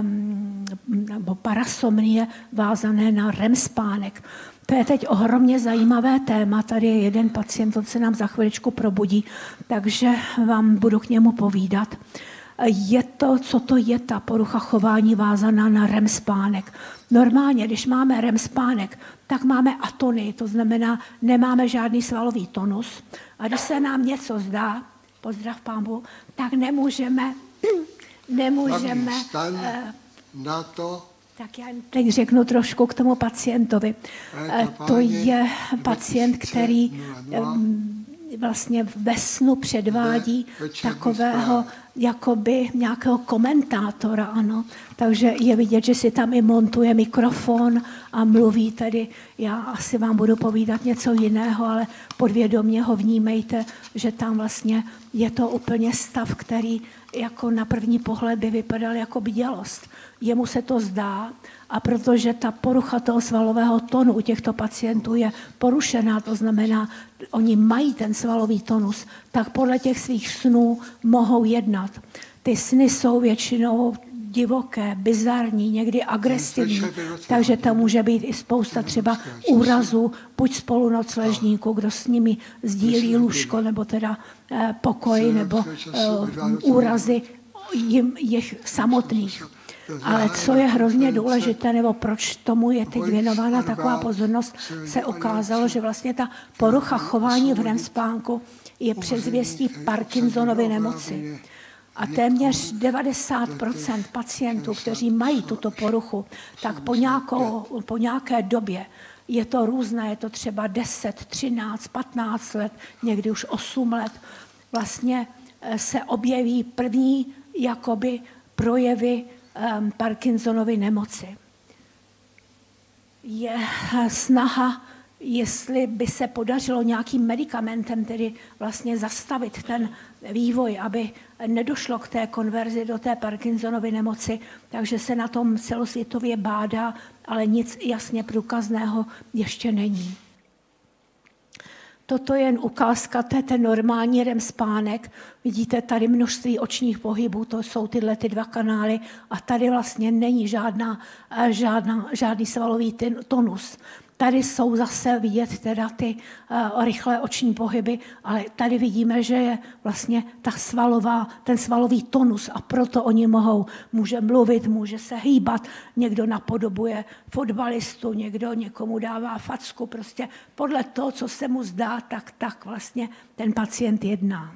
nebo parasomnie vázané na REM spánek. To je teď ohromně zajímavé téma. Tady je jeden pacient, on se nám za chviličku probudí, takže vám budu k němu povídat. Je to, co to je ta porucha chování vázaná na REM spánek. Normálně, když máme REM spánek, tak máme atonii, to znamená, nemáme žádný svalový tonus. A když se nám něco zdá, pozdrav pánbu, tak nemůžeme, nemůžeme... Na to. Tak já teď řeknu trošku k tomu pacientovi. To je pacient, který vlastně ve snu předvádí takového jakoby nějakého komentátora, ano. Takže je vidět, že si tam i montuje mikrofon a mluví tedy. Já asi vám budu povídat něco jiného, ale podvědomě ho vnímejte, že tam vlastně je to úplně stav, který jako na první pohled by vypadal jako bdělost. Jemu se to zdá a protože ta porucha toho svalového tonu u těchto pacientů je porušená, to znamená, oni mají ten svalový tonus, tak podle těch svých snů mohou jednat. Ty sny jsou většinou divoké, bizarní, někdy agresivní, takže tam může být i spousta třeba úrazů, buď spolunocležníků, kdo s nimi sdílí lůžko, nebo teda eh, pokoj, nebo eh, úrazy jim, jich samotných. Ale co je hrozně důležité, nebo proč tomu je teď věnována taková pozornost, se ukázalo, že vlastně ta porucha chování v REM spánku je předzvěstí Parkinsonovy nemoci. A téměř devadesát procent pacientů, kteří mají tuto poruchu, tak po, nějakou, po nějaké době, je to různé, je to třeba deset, třináct, patnáct let, někdy už osm let, vlastně se objeví první jakoby projevy um, Parkinsonovy nemoci. Je snaha, jestli by se podařilo nějakým medicamentem tedy vlastně zastavit ten vývoj, aby nedošlo k té konverzi do té Parkinsonovy nemoci, takže se na tom celosvětově bádá, ale nic jasně průkazného ještě není. Toto je jen ukázka, to je ten normální R E M spánek. Vidíte tady množství očních pohybů, to jsou tyhle ty dva kanály a tady vlastně není žádná, žádná, žádný svalový tonus. Tady jsou zase vidět teda ty uh, rychlé oční pohyby, ale tady vidíme, že je vlastně ta svalová, ten svalový tonus a proto oni mohou, může mluvit, může se hýbat, někdo napodobuje fotbalistu, někdo někomu dává facku, prostě podle toho, co se mu zdá, tak, tak vlastně ten pacient jedná.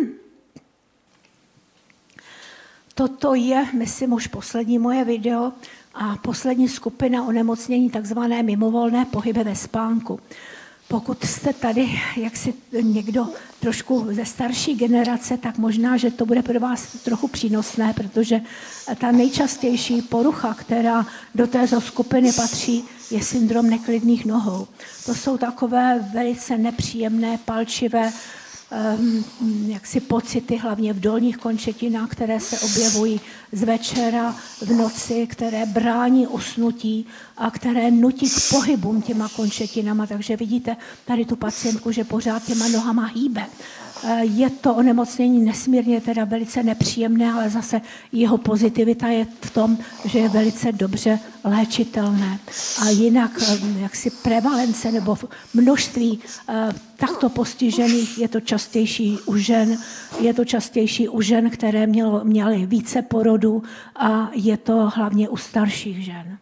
Toto je, myslím, už poslední moje video a poslední skupina onemocnění, takzvané mimovolné pohyby ve spánku. Pokud jste tady, jak si někdo trošku ze starší generace, tak možná, že to bude pro vás trochu přínosné, protože ta nejčastější porucha, která do této skupiny patří, je syndrom neklidných nohou. To jsou takové velice nepříjemné, palčivé Um, jaksi pocity, hlavně v dolních končetinách, které se objevují z večera v noci, které brání usnutí a které nutí k pohybům těma končetinama. Takže vidíte tady tu pacientku, že pořád těma nohama hýbe. Je to onemocnění nesmírně teda velice nepříjemné, ale zase jeho pozitivita je v tom, že je velice dobře léčitelné. A jinak jaksi prevalence nebo množství takto postižených je to častější u žen, je to častější u žen, které mělo, měly více porodů a je to hlavně u starších žen.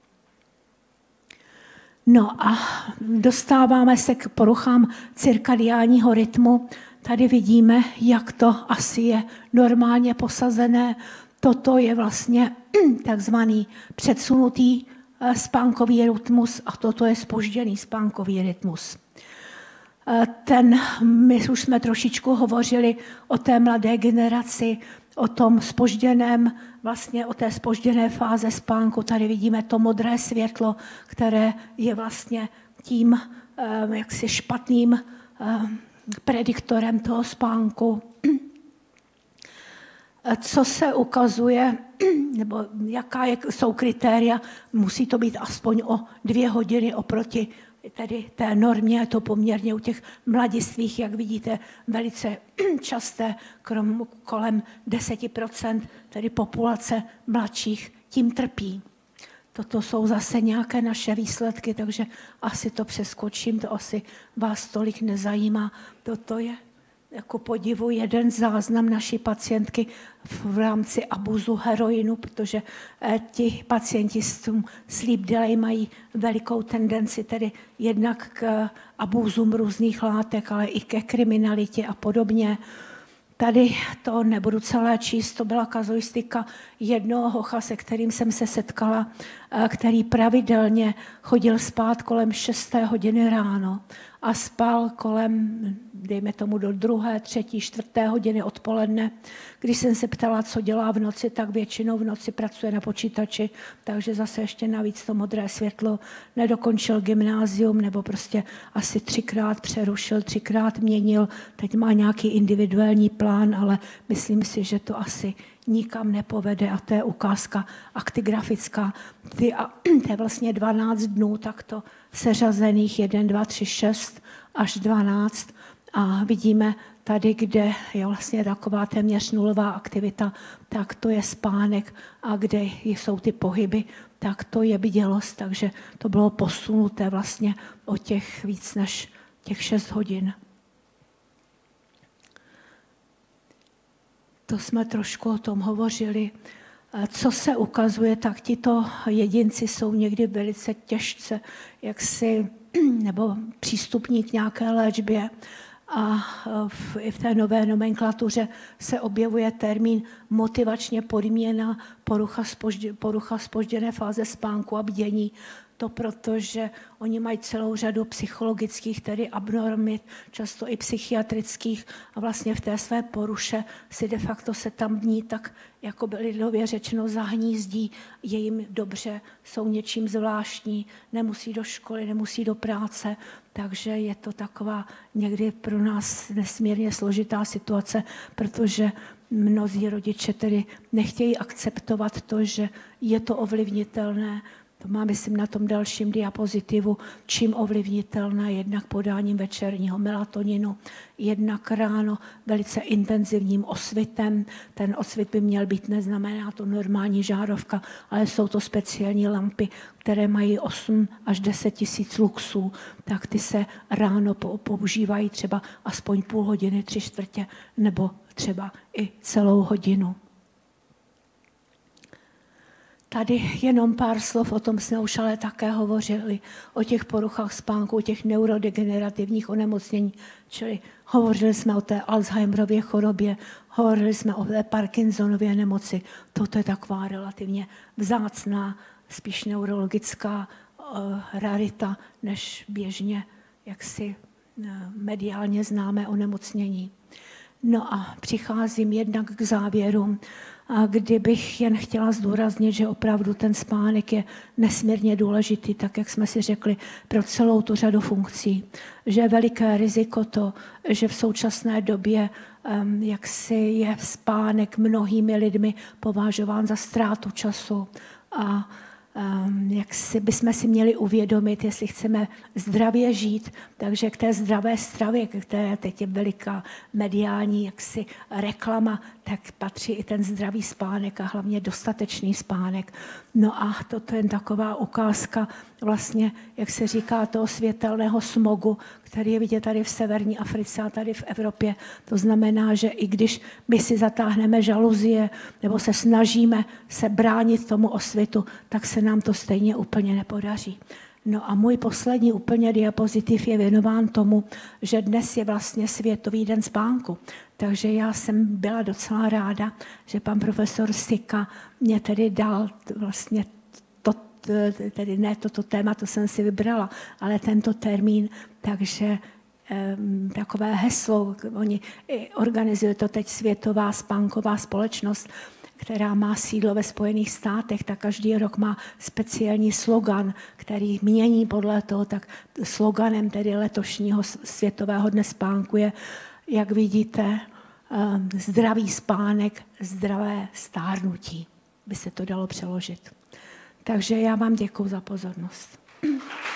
No a dostáváme se k poruchám cirkadiánního rytmu. Tady vidíme, jak to asi je normálně posazené. Toto je vlastně takzvaný předsunutý spánkový rytmus a toto je zpožděný spánkový rytmus. Ten, my už jsme trošičku hovořili o té mladé generaci, o tom zpožděném, vlastně o té zpožděné fáze spánku. Tady vidíme to modré světlo, které je vlastně tím jaksi špatným prediktorem toho spánku. Co se ukazuje, nebo jaká je, jsou kritéria, musí to být aspoň o dvě hodiny oproti tedy té normě, je to poměrně u těch mladistvých, jak vidíte, velice časté, krom, kolem deset procent tedy populace mladších tím trpí. Toto jsou zase nějaké naše výsledky, takže asi to přeskočím, to asi vás tolik nezajímá. Toto je jako podivu jeden záznam naší pacientky v rámci abuzu heroinu, protože ti pacienti s tím sleep delay mají velikou tendenci tedy jednak k abuzům různých látek, ale i ke kriminalitě a podobně. Tady to nebudu celé číst, to byla kazuistika jednoho hocha, se kterým jsem se setkala, který pravidelně chodil spát kolem šesté hodiny ráno a spal kolem, dejme tomu, do druhé, třetí, čtvrté hodiny odpoledne. Když jsem se ptala, co dělá v noci, tak většinou v noci pracuje na počítači, takže zase ještě navíc to modré světlo, nedokončil gymnázium, nebo prostě asi třikrát přerušil, třikrát měnil. Teď má nějaký individuální plán, ale myslím si, že to asi nikam nepovede a to je ukázka aktigrafická. Ty, a, to je vlastně dvanáct dnů takto seřazených, jedna, dva, tři, šest až dvanáct a vidíme tady, kde je vlastně taková téměř nulová aktivita, tak to je spánek a kde jsou ty pohyby, tak to je bdělost, takže to bylo posunuté vlastně o těch víc než těch šest hodin. To jsme trošku o tom hovořili. Co se ukazuje, tak tito jedinci jsou někdy velice těžce jaksi, nebo přístupní k nějaké léčbě. A v, i v té nové nomenklatuře se objevuje termín motivačně podmíněná porucha, spoždě, porucha spožděné fáze spánku a bdění. To proto, že oni mají celou řadu psychologických, tedy abnormit, často i psychiatrických a vlastně v té své poruše si de facto se tam dní tak, jako by lidově řečeno, zahnízdí, je jim dobře, jsou něčím zvláštní, nemusí do školy, nemusí do práce, takže je to taková někdy pro nás nesmírně složitá situace, protože mnozí rodiče tedy nechtějí akceptovat to, že je to ovlivnitelné. To má, myslím, na tom dalším diapozitivu, čím ovlivnitelné, jednak podáním večerního melatoninu, jednak ráno velice intenzivním osvitem. Ten osvit by měl být, neznamená to normální žárovka, ale jsou to speciální lampy, které mají osm až deset tisíc luxů, tak ty se ráno používají třeba aspoň půl hodiny, tři čtvrtě, nebo třeba i celou hodinu. Tady jenom pár slov, o tom jsme už ale také hovořili, o těch poruchách spánku, o těch neurodegenerativních onemocnění, čili hovořili jsme o té Alzheimerově chorobě, hovořili jsme o té Parkinsonově nemoci. Toto je taková relativně vzácná, spíš neurologická uh, rarita, než běžně jaksi uh, mediálně známé onemocnění. No a přicházím jednak k závěru, a kdybych jen chtěla zdůraznit, že opravdu ten spánek je nesmírně důležitý, tak jak jsme si řekli, pro celou tu řadu funkcí. Že je veliké riziko to, že v současné době um, jaksi je spánek mnohými lidmi považován za ztrátu času a Um, jak si bychom si měli uvědomit, jestli chceme zdravě žít, takže k té zdravé stravě, které teď je veliká mediální jaksi reklama, tak patří i ten zdravý spánek a hlavně dostatečný spánek. No a toto je taková ukázka vlastně, jak se říká, toho světelného smogu, který je vidět tady v severní Africe a tady v Evropě. To znamená, že i když my si zatáhneme žaluzie nebo se snažíme se bránit tomu osvitu, tak se nám to stejně úplně nepodaří. No a můj poslední úplně diapozitiv je věnován tomu, že dnes je vlastně Světový den spánku. Takže já jsem byla docela ráda, že pan profesor Sika mě tedy dal vlastně to, tedy ne toto téma, to jsem si vybrala, ale tento termín, takže um, takové heslo, oni organizuje to teď Světová spánková společnost, která má sídlo ve Spojených státech, tak každý rok má speciální slogan, který mění podle toho, tak sloganem tedy letošního Světového dne spánku je, jak vidíte, zdravý spánek, zdravé stárnutí, by se to dalo přeložit. Takže já vám děkuji za pozornost.